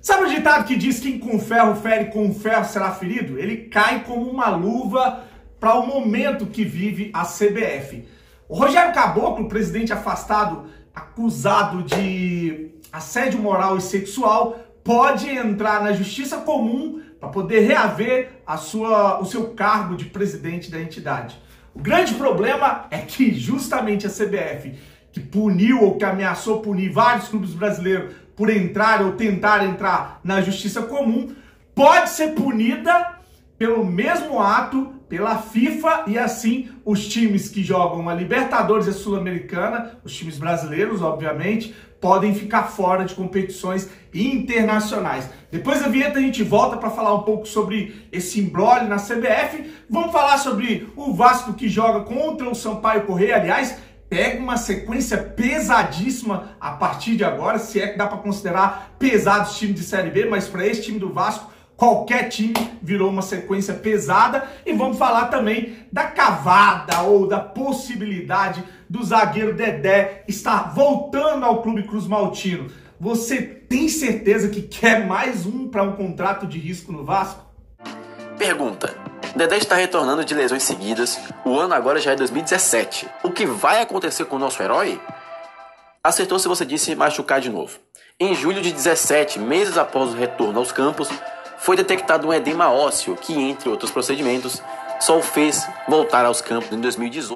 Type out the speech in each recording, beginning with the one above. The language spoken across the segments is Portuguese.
Sabe o ditado que diz que quem com ferro fere, com ferro será ferido? Ele cai como uma luva para o momento que vive a CBF. O Rogério Caboclo, presidente afastado, acusado de assédio moral e sexual, pode entrar na justiça comum para poder reaver o seu cargo de presidente da entidade. O grande problema é que justamente a CBF, que puniu ou que ameaçou punir vários clubes brasileiros por entrar ou tentar entrar na justiça comum, pode ser punida pelo mesmo ato pela FIFA, e assim os times que jogam a Libertadores e a Sul-Americana, os times brasileiros, obviamente, podem ficar fora de competições internacionais. Depois da vinheta a gente volta para falar um pouco sobre esse imbróglio na CBF. Vamos falar sobre o Vasco que joga contra o Sampaio Corrêa. Aliás, pega uma sequência pesadíssima a partir de agora, se é que dá para considerar pesados times de Série B, mas para esse time do Vasco, qualquer time virou uma sequência pesada. E vamos falar também da cavada ou da possibilidade do zagueiro Dedé estar voltando ao Clube Cruz Maltino. Você tem certeza que quer mais um para um contrato de risco no Vasco? Pergunta: Dedé está retornando de lesões seguidas, o ano agora já é 2017. O que vai acontecer com o nosso herói? Acertou se você disse machucar de novo. Em julho de 17, meses após o retorno aos campos, foi detectado um edema ósseo que, entre outros procedimentos, só o fez voltar aos campos em 2018.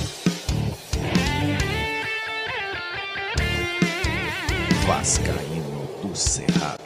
Vascaíno do Cerrado.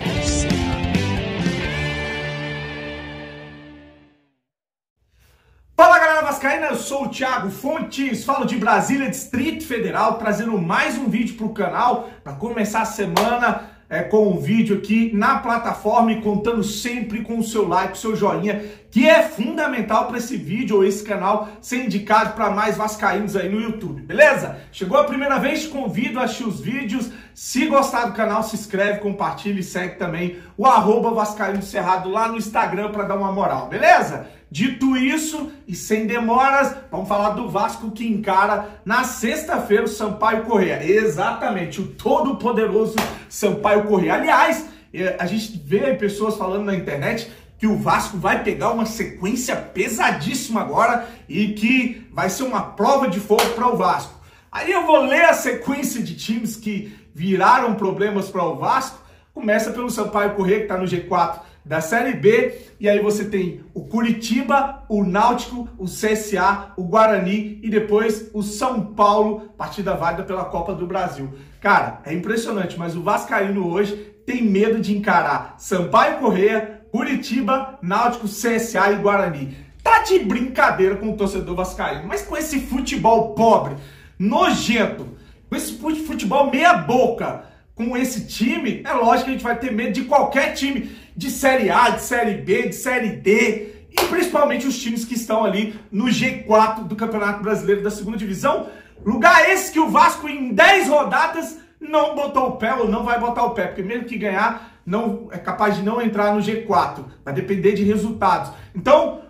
Fala galera vascaína, eu sou o Thiago Fontes, falo de Brasília, Distrito Federal, trazendo mais um vídeo para o canal, para começar a semana com um vídeo aqui na plataforma e contando sempre com o seu like, o seu joinha, que é fundamental para esse vídeo ou esse canal ser indicado para mais vascaínos aí no YouTube, beleza? Chegou a primeira vez, te convido a assistir os vídeos. Se gostar do canal, se inscreve, compartilha e segue também o @Vascaíno Cerrado lá no Instagram para dar uma moral, beleza? Dito isso, e sem demoras, vamos falar do Vasco que encara na sexta-feira o Sampaio Corrêa. Exatamente, o todo-poderoso Sampaio Corrêa. Aliás, a gente vê pessoas falando na internet que o Vasco vai pegar uma sequência pesadíssima agora e que vai ser uma prova de fogo para o Vasco. Aí eu vou ler a sequência de times que viraram problemas para o Vasco. Começa pelo Sampaio Corrêa, que está no G4 da Série B, e aí você tem o Curitiba, o Náutico, o CSA, o Guarani e depois o São Paulo, partida válida pela Copa do Brasil. Cara, é impressionante, mas o vascaíno hoje tem medo de encarar Sampaio Corrêa, Curitiba, Náutico, CSA e Guarani. Tá de brincadeira com o torcedor vascaíno, mas com esse futebol pobre, nojento, com esse futebol meia boca, com esse time, é lógico que a gente vai ter medo de qualquer time de Série A, de Série B, de Série D, e principalmente os times que estão ali no G4 do Campeonato Brasileiro da Segunda Divisão. Lugar esse que o Vasco em 10 rodadas não botou o pé ou não vai botar o pé, porque mesmo que ganhar, não é capaz de não entrar no G4, vai depender de resultados. Então,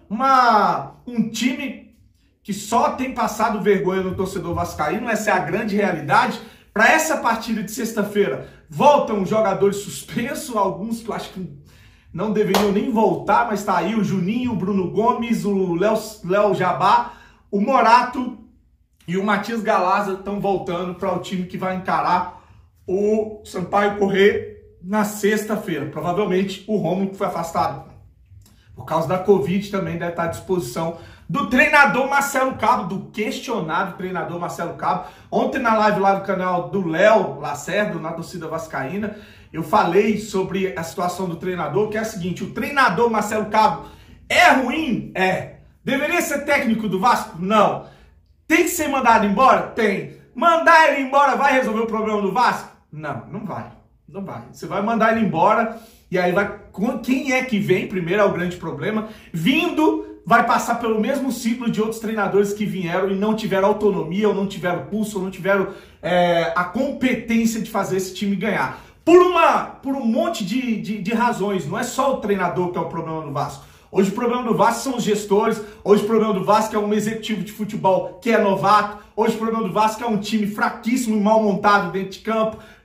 um time que só tem passado vergonha no torcedor vascaíno, essa é a grande realidade. Para essa partida de sexta-feira, voltam jogadores suspensos, alguns que eu acho que não deveriam nem voltar, mas tá aí o Juninho, o Bruno Gomes, o Léo Jabá, o Morato e o Matias Galaza estão voltando para o time que vai encarar o Sampaio Corrêa na sexta-feira. Provavelmente o Rômulo, que foi afastado por causa da Covid, também deve estar à disposição do treinador Marcelo Cabo, do questionável treinador Marcelo Cabo. Ontem na live lá do canal do Léo Lacerda, na torcida vascaína, eu falei sobre a situação do treinador, que é a seguinte: o treinador Marcelo Cabo é ruim? É. Deveria ser técnico do Vasco? Não. Tem que ser mandado embora? Tem. Mandar ele embora vai resolver o problema do Vasco? Não, não vai. Não vai. Você vai mandar ele embora e aí vai... Quem é que vem? Primeiro é o grande problema. Vindo, vai passar pelo mesmo ciclo de outros treinadores que vieram e não tiveram autonomia, ou não tiveram pulso, ou não tiveram a competência de fazer esse time ganhar. Por um monte de razões. Não é só o treinador que é o problema do Vasco. Hoje o problema do Vasco são os gestores. Hoje o problema do Vasco é um executivo de futebol que é novato. Hoje o problema do Vasco é um time fraquíssimo e mal montado dentro de campo.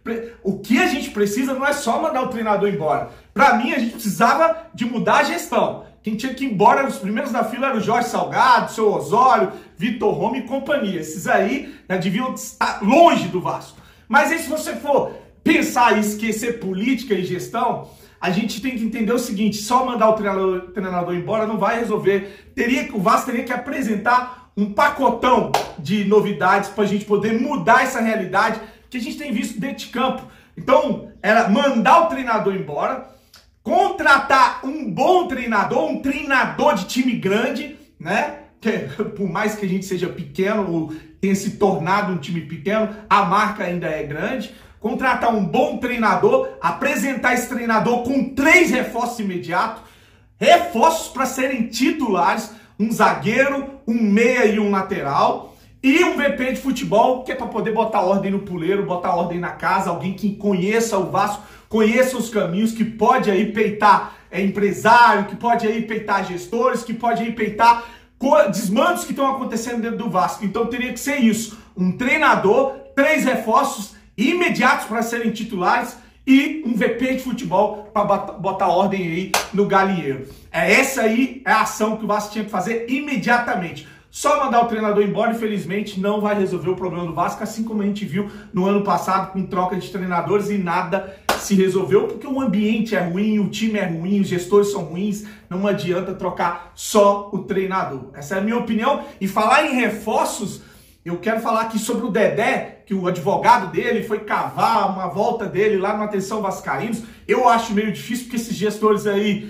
O que a gente precisa não é só mandar o treinador embora. Para mim, a gente precisava de mudar a gestão. Quem tinha que ir embora, os primeiros da fila eram o Jorge Salgado, o seu Osório, Vitor Romo e companhia. Esses aí já deviam estar longe do Vasco. Mas aí, se você for pensar e esquecer política e gestão, a gente tem que entender o seguinte: só mandar o treinador embora não vai resolver. O Vasco teria que apresentar um pacotão de novidades para a gente poder mudar essa realidade que a gente tem visto dentro de campo. Então, era mandar o treinador embora, contratar um bom treinador, um treinador de time grande, né? Que, por mais que a gente seja pequeno ou tenha se tornado um time pequeno, a marca ainda é grande. Contratar um bom treinador, apresentar esse treinador com 3 reforços imediatos, reforços para serem titulares, um zagueiro, um meia e um lateral, e um VP de futebol, que é para poder botar ordem no puleiro, botar ordem na casa, alguém que conheça o Vasco, conheça os caminhos, que pode aí peitar empresário, que pode aí peitar gestores, que pode aí peitar desmandos que estão acontecendo dentro do Vasco. Então teria que ser isso, um treinador, 3 reforços imediatos para serem titulares e um VP de futebol para botar ordem aí no galinheiro. Essa aí é a ação que o Vasco tinha que fazer imediatamente. Só mandar o treinador embora, infelizmente, não vai resolver o problema do Vasco, assim como a gente viu no ano passado com troca de treinadores e nada se resolveu, porque o ambiente é ruim, o time é ruim, os gestores são ruins, não adianta trocar só o treinador. Essa é a minha opinião. E falar em reforços, eu quero falar aqui sobre o Dedé, que o advogado dele foi cavar uma volta dele lá no Atenção Vascaínos. Eu acho meio difícil, porque esses gestores aí,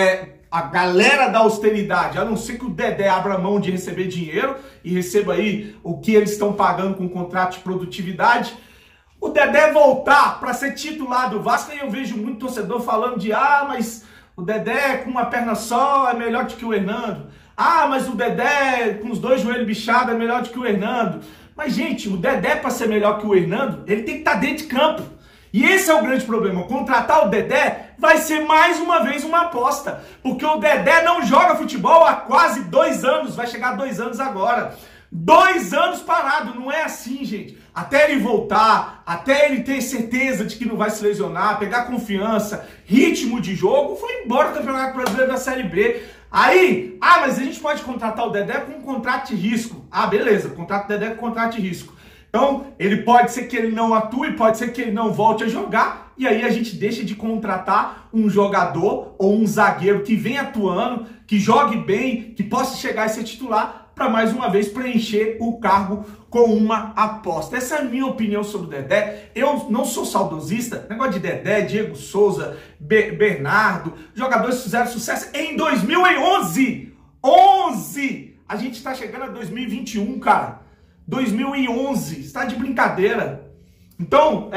a galera da austeridade, a não ser que o Dedé abra mão de receber dinheiro e receba aí o que eles estão pagando com contrato de produtividade, o Dedé voltar para ser titular do Vasco, aí eu vejo muito torcedor falando de mas o Dedé com uma perna só é melhor do que o Hernando. Mas o Dedé com os 2 joelhos bichados é melhor do que o Hernando. Mas, gente, o Dedé, para ser melhor que o Hernando, ele tem que estar dentro de campo. E esse é o grande problema. Contratar o Dedé vai ser mais uma vez uma aposta. Porque o Dedé não joga futebol há quase 2 anos. Vai chegar a 2 anos agora. 2 anos parado. Não é assim, gente. Até ele voltar, até ele ter certeza de que não vai se lesionar, pegar confiança, ritmo de jogo, foi embora do Campeonato Brasileiro da Série B. Aí, mas a gente pode contratar o Dedé com um contrato de risco. Beleza, contrato o Dedé com contrato de risco. Então, ele pode ser que ele não atue, pode ser que ele não volte a jogar, e aí a gente deixa de contratar um jogador ou um zagueiro que vem atuando, que jogue bem, que possa chegar a ser titular, para mais uma vez preencher o cargo com uma aposta. Essa é a minha opinião sobre o Dedé. Eu não sou saudosista, negócio de Dedé, Diego Souza, Bernardo, jogadores fizeram sucesso em 2011. A gente está chegando a 2021, cara. 2011, está de brincadeira. Então,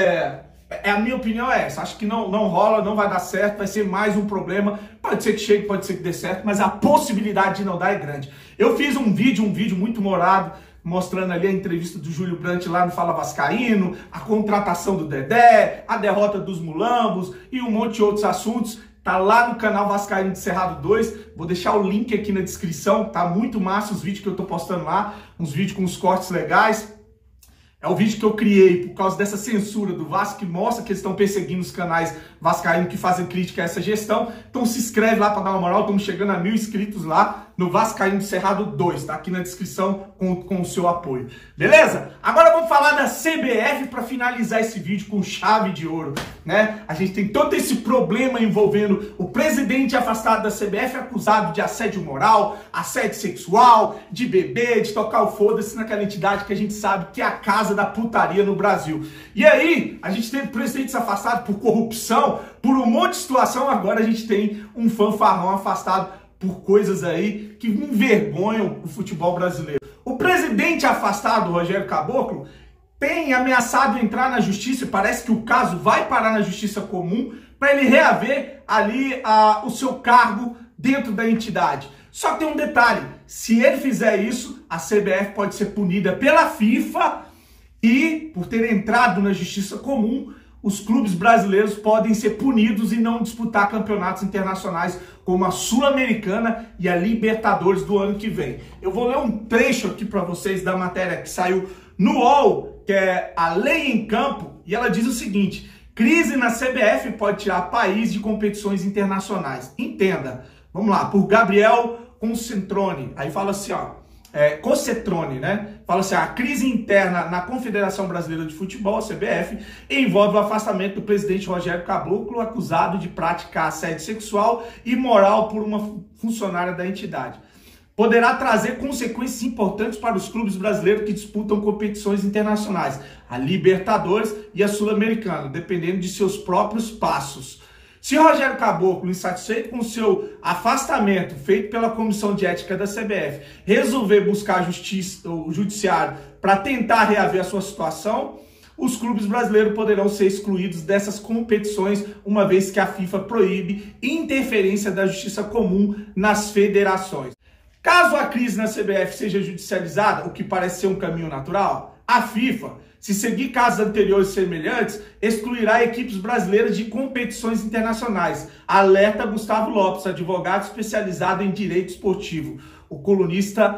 a minha opinião é essa. Acho que não rola, não vai dar certo, vai ser mais um problema. Pode ser que chegue, pode ser que dê certo, mas a possibilidade de não dar é grande. Eu fiz um vídeo muito humorado, mostrando ali a entrevista do Júlio Brandt lá no Fala Vascaíno, a contratação do Dedé, a derrota dos Mulambos e um monte de outros assuntos. Tá lá no canal Vascaíno de Cerrado 2, vou deixar o link aqui na descrição, tá muito massa os vídeos que eu tô postando lá, uns vídeos com uns cortes legais. É o vídeo que eu criei por causa dessa censura do Vasco, que mostra que eles estão perseguindo os canais vascaínos que fazem crítica a essa gestão. Então se inscreve lá para dar uma moral, estamos chegando a 1000 inscritos lá no Vascaíno de Cerrado 2, tá aqui na descrição com o seu apoio. Beleza? Agora vamos falar da CBF para finalizar esse vídeo com chave de ouro, né? A gente tem todo esse problema envolvendo o presidente afastado da CBF, acusado de assédio moral, assédio sexual, de beber, de tocar o foda-se naquela entidade que a gente sabe que é a casa da putaria no Brasil. E aí, a gente teve presidentes afastados por corrupção, por um monte de situação, agora a gente tem um fanfarrão afastado por coisas aí que envergonham o futebol brasileiro. O presidente afastado, Rogério Caboclo, tem ameaçado entrar na justiça, parece que o caso vai parar na justiça comum, para ele reaver ali o seu cargo dentro da entidade. Só que tem um detalhe, se ele fizer isso, a CBF pode ser punida pela FIFA e, por ter entrado na justiça comum, os clubes brasileiros podem ser punidos e não disputar campeonatos internacionais como a Sul-Americana e a Libertadores do ano que vem. Eu vou ler um trecho aqui para vocês da matéria que saiu no UOL, que é a lei em campo, E ela diz o seguinte: crise na CBF pode tirar país de competições internacionais. Entenda, vamos lá, por Gabriel Concetrone. Aí fala assim, ó, Concetrone, né? Fala assim, a crise interna na Confederação Brasileira de Futebol, a CBF, envolve o afastamento do presidente Rogério Caboclo, acusado de praticar assédio sexual e moral por uma funcionária da entidade. Poderá trazer consequências importantes para os clubes brasileiros que disputam competições internacionais, a Libertadores e a Sul-Americana, dependendo de seus próprios passos. Se Rogério Caboclo, insatisfeito com seu afastamento feito pela Comissão de Ética da CBF, resolver buscar o judiciário para tentar reaver a sua situação, os clubes brasileiros poderão ser excluídos dessas competições, uma vez que a FIFA proíbe interferência da justiça comum nas federações. Caso a crise na CBF seja judicializada, o que parece ser um caminho natural, a FIFA, se seguir casos anteriores semelhantes, excluirá equipes brasileiras de competições internacionais. Alerta Gustavo Lopes, advogado especializado em direito esportivo, o colunista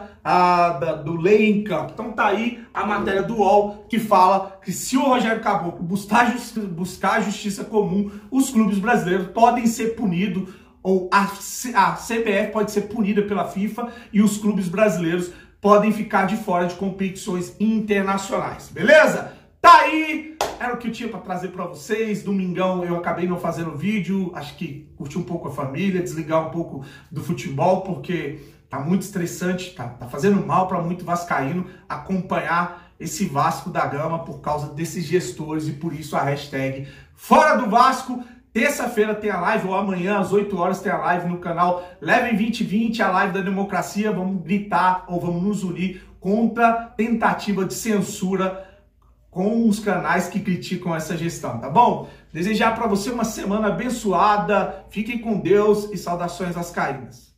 do Lei em Campo. Então tá aí a matéria do UOL que fala que se o Rogério Caboclo buscar a justiça comum, os clubes brasileiros podem ser punidos, ou a CBF pode ser punida pela FIFA e os clubes brasileiros podem ficar de fora de competições internacionais, beleza? Tá aí, era o que eu tinha para trazer para vocês. Domingão eu acabei não fazendo vídeo, acho que curti um pouco a família, desligar um pouco do futebol, porque tá muito estressante, tá fazendo mal para muito vascaíno acompanhar esse Vasco da Gama por causa desses gestores, e por isso a hashtag Fora do Vasco. Terça-feira tem a live, ou amanhã às 8 horas tem a live no canal Levem 2020, a live da democracia. Vamos gritar ou vamos nos unir contra tentativa de censura com os canais que criticam essa gestão, tá bom? Desejar para você uma semana abençoada, fiquem com Deus e saudações vascaínas.